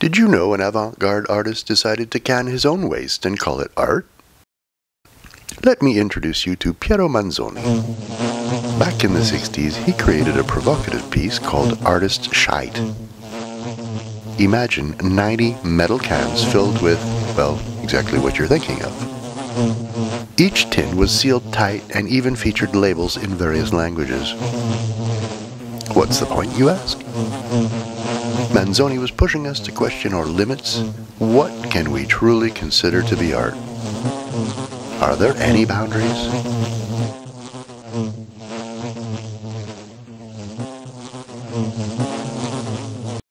Did you know an avant-garde artist decided to can his own waste and call it art? Let me introduce you to Piero Manzoni. Back in the 60s, he created a provocative piece called Artist Shite. Imagine 90 metal cans filled with, well, exactly what you're thinking of. Each tin was sealed tight and even featured labels in various languages. What's the point, you ask? Manzoni was pushing us to question our limits. What can we truly consider to be art? Are there any boundaries?